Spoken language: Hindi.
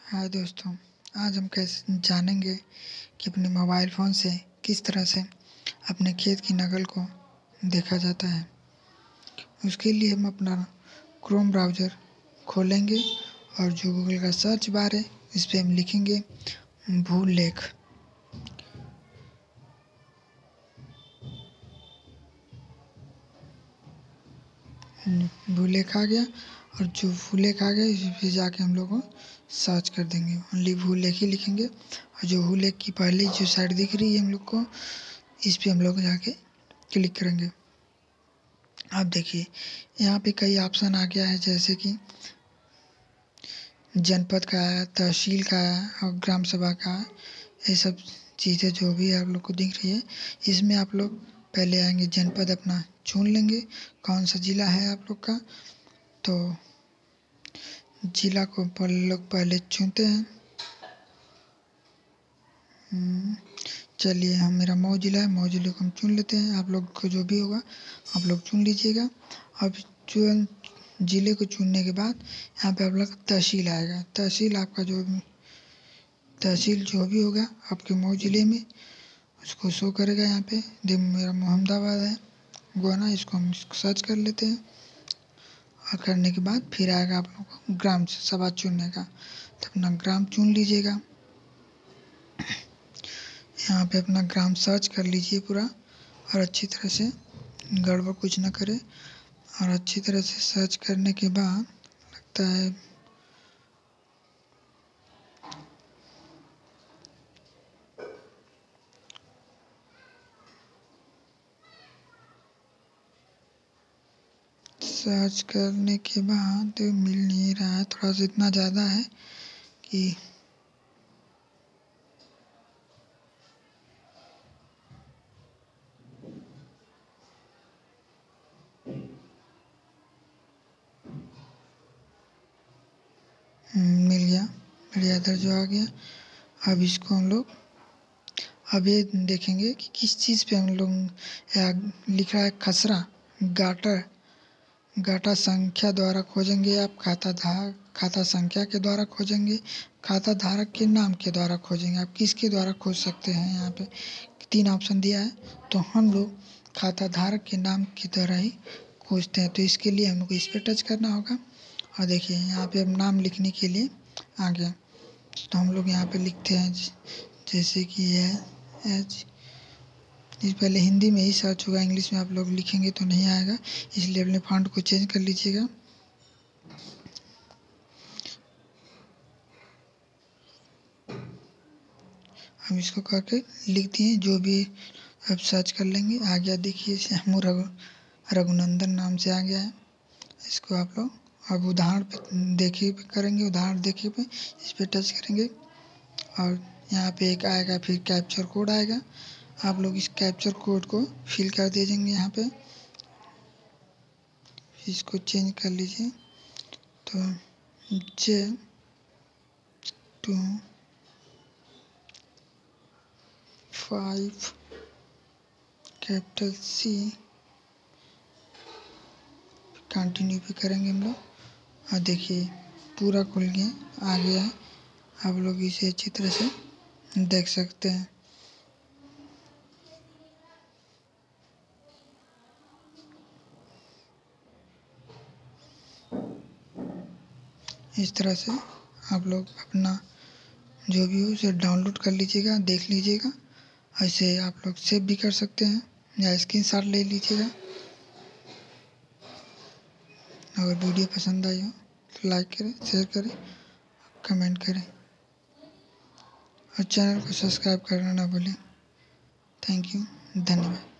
हाय दोस्तों, आज हम कैसे जानेंगे कि अपने मोबाइल फ़ोन से किस तरह से अपने खेत की नकल को देखा जाता है। उसके लिए हम अपना क्रोम ब्राउज़र खोलेंगे और जो गूगल का सर्च बार है इस पे हम लिखेंगे भूलेख। भूलेख आ गया और जो भूलेख आ गया इस पे जाके हम लोग सर्च कर देंगे। ओनली भूलेख ही लिखेंगे और जो भूलेख की पहली जो साइड दिख रही है हम लोग को, इस पे हम लोग जाके क्लिक करेंगे। आप देखिए यहाँ पे कई ऑप्शन आ गया है, जैसे कि जनपद का है, तहसील का है और ग्राम सभा का है। ये सब चीज़ें जो भी आप लोग को दिख रही है, इसमें आप लोग पहले आएंगे, जनपद अपना चुन लेंगे कौन सा ज़िला है आप लोग का। तो ज़िला को लोग पहले चुनते हैं। चलिए, मेरा मऊ ज़िला है, मऊ ज़िले को हम चुन लेते हैं। आप लोग को जो भी होगा आप लोग चुन लीजिएगा। अब ज़िले को चुनने के बाद यहाँ पे आप लोग तहसील आएगा। तहसील आपका तहसील जो भी होगा आपके मऊ ज़िले में उसको शो करेगा। यहाँ पे मेरा मोहम्मदाबाद है, गोना, इसको हम सर्च कर लेते हैं और करने के बाद फिर आएगा आप लोग को ग्राम सभा चुनने का। तो अपना ग्राम चुन लीजिएगा। यहाँ पे अपना ग्राम सर्च कर लीजिए पूरा और अच्छी तरह से गड़बड़ कुछ ना करे। और अच्छी तरह से सर्च करने के बाद लगता है सर्च करने के बाद मिल नहीं रहा है, थोड़ा सा इतना ज़्यादा है कि मिल गया। मीडिया दर्ज आ गया। अब इसको हम लोग अब ये देखेंगे कि किस चीज़ पे हम लोग लिख रहा है खसरा गाटा संख्या द्वारा खोजेंगे। आप खाता संख्या के द्वारा खोजेंगे, खाता धारक के नाम के द्वारा खोजेंगे। आप किसके द्वारा खोज सकते हैं, यहाँ पे 3 ऑप्शन दिया है। तो हम लोग खाता धारक के नाम की तरह ही खोजते हैं। तो इसके लिए हम लोग इस पर टच करना होगा और देखिए यहाँ पे अब नाम लिखने के लिए आ गया। तो हम लोग यहाँ पे लिखते हैं जैसे कि एच, इस पहले हिंदी में ही सर्च होगा, इंग्लिश में आप लोग लिखेंगे तो नहीं आएगा, इसलिए अपने फॉन्ट को चेंज कर लीजिएगा। हम इसको करके लिख दिए, जो भी अब सर्च कर लेंगे आ गया। देखिए श्यामू रघुनंदन नाम से आ गया है। इसको आप लोग अब उदाहरण पे देखिए करेंगे, उदाहरण देखिए पे इस पर टच करेंगे और यहाँ पे एक आएगा, फिर कैप्चर कोड आएगा। आप लोग इस कैप्चर कोड को फिल कर दीजिएंगे। यहाँ पे इसको चेंज कर लीजिए तो J2 5 कैपिटल C कंटिन्यू भी करेंगे हम लोग और देखिए पूरा खुल गया, आ गया है। आप लोग इसे अच्छी तरह से देख सकते हैं। इस तरह से आप लोग अपना जो भी हो उसे डाउनलोड कर लीजिएगा, देख लीजिएगा। ऐसे आप लोग सेव भी कर सकते हैं या स्क्रीनशॉट ले लीजिएगा। अगर वीडियो पसंद आई हो तो लाइक करें, शेयर करें, कमेंट करें और चैनल को सब्सक्राइब करना ना भूलें। थैंक यू, धन्यवाद।